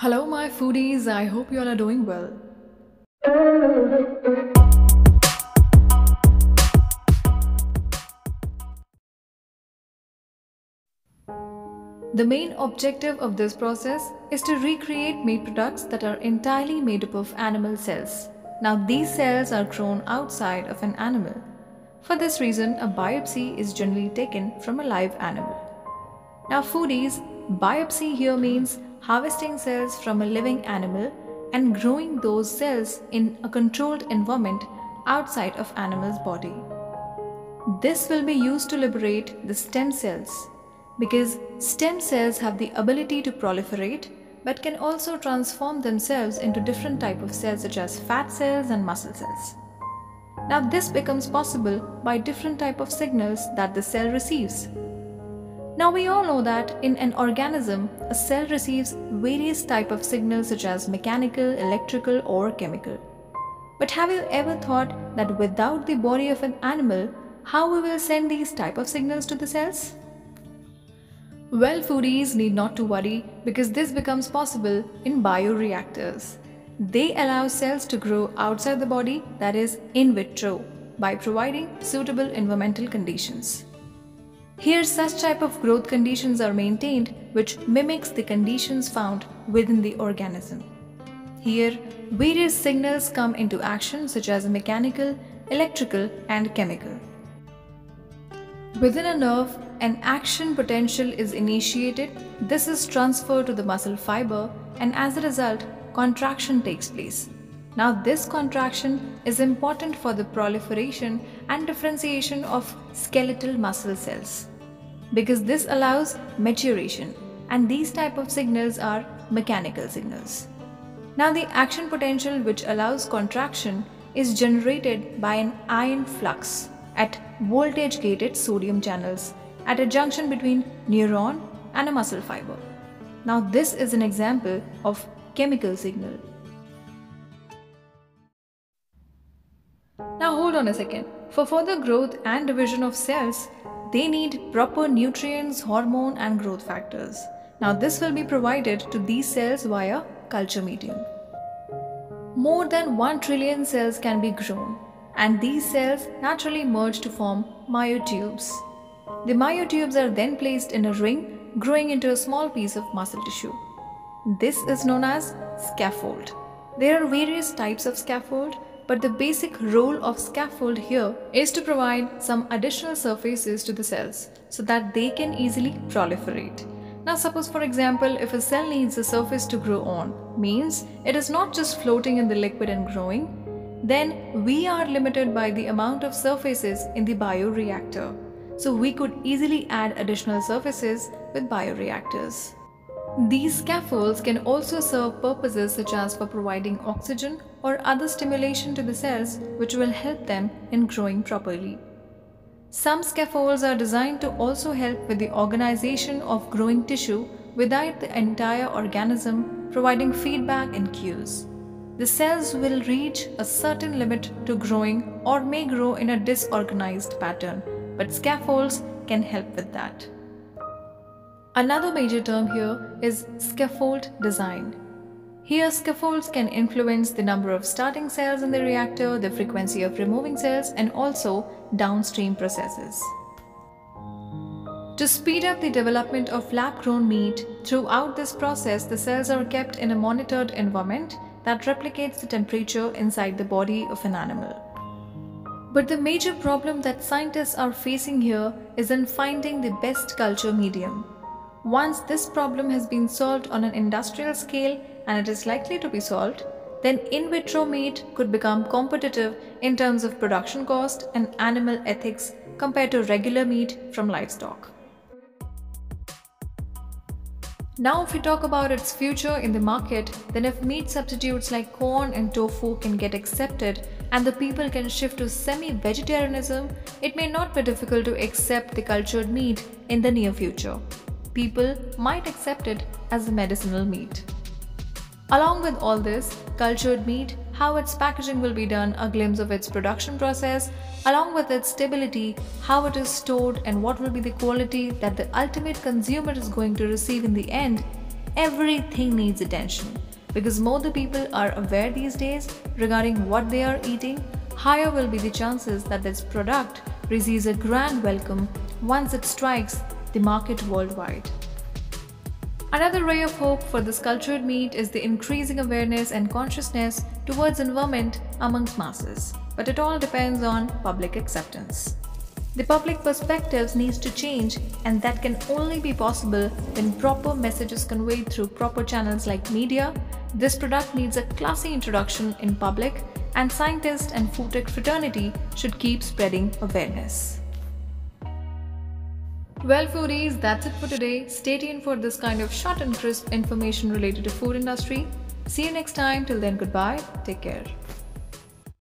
Hello, my foodies. I hope you all are doing well. The main objective of this process is to recreate meat products that are entirely made up of animal cells. Now, these cells are grown outside of an animal. For this reason, a biopsy is generally taken from a live animal. Now, foodies, biopsy here means harvesting cells from a living animal and growing those cells in a controlled environment outside of animal's body. This will be used to liberate the stem cells because stem cells have the ability to proliferate but can also transform themselves into different types of cells such as fat cells and muscle cells. Now, this becomes possible by different types of signals that the cell receives. Now, we all know that in an organism, a cell receives various types of signals such as mechanical, electrical, or chemical. But have you ever thought that without the body of an animal, how we will send these types of signals to the cells? Well, foodies need not to worry because this becomes possible in bioreactors. They allow cells to grow outside the body, that is in vitro, by providing suitable environmental conditions. Here, such type of growth conditions are maintained which mimics the conditions found within the organism. Here, various signals come into action such as mechanical, electrical, and chemical. Within a nerve, an action potential is initiated. This is transferred to the muscle fiber, and as a result, contraction takes place. Now, this contraction is important for the proliferation and differentiation of skeletal muscle cells because this allows maturation, and these type of signals are mechanical signals. Now, the action potential which allows contraction is generated by an ion flux at voltage gated sodium channels at a junction between neuron and a muscle fiber. Now, this is an example of chemical signal. Now, hold on a second. For further growth and division of cells, they need proper nutrients, hormone, and growth factors. Now, this will be provided to these cells via culture medium. More than 1 trillion cells can be grown, and these cells naturally merge to form myotubes. The myotubes are then placed in a ring, growing into a small piece of muscle tissue. This is known as scaffold. There are various types of scaffold, but the basic role of scaffold here is to provide some additional surfaces to the cells so that they can easily proliferate. Now, suppose for example, if a cell needs a surface to grow on, means it is not just floating in the liquid and growing, then we are limited by the amount of surfaces in the bioreactor. So we could easily add additional surfaces with bioreactors. These scaffolds can also serve purposes such as for providing oxygen or other stimulation to the cells which will help them in growing properly. Some scaffolds are designed to also help with the organization of growing tissue without the entire organism providing feedback and cues. The cells will reach a certain limit to growing or may grow in a disorganized pattern, but scaffolds can help with that. Another major term here is scaffold design. Here, scaffolds can influence the number of starting cells in the reactor, the frequency of removing cells, and also downstream processes. To speed up the development of lab-grown meat, throughout this process, the cells are kept in a monitored environment that replicates the temperature inside the body of an animal. But the major problem that scientists are facing here is in finding the best culture medium. Once this problem has been solved on an industrial scale, and it is likely to be solved, then in vitro meat could become competitive in terms of production cost and animal ethics compared to regular meat from livestock. Now, if we talk about its future in the market, then if meat substitutes like corn and tofu can get accepted and the people can shift to semi-vegetarianism, it may not be difficult to accept the cultured meat in the near future. People might accept it as a medicinal meat. Along with all this, cultured meat, how its packaging will be done, a glimpse of its production process, along with its stability, how it is stored and what will be the quality that the ultimate consumer is going to receive in the end, everything needs attention. Because more the people are aware these days regarding what they are eating, higher will be the chances that this product receives a grand welcome once it strikes the market worldwide. Another ray of hope for this cultured meat is the increasing awareness and consciousness towards environment amongst masses. But it all depends on public acceptance. The public perspectives needs to change, and that can only be possible when proper message is conveyed through proper channels like media. This product needs a classy introduction in public, and scientists and food tech fraternity should keep spreading awareness. Well foodies, that's it for today. Stay tuned for this kind of short and crisp information related to food industry. See you next time. Till then, goodbye. Take care.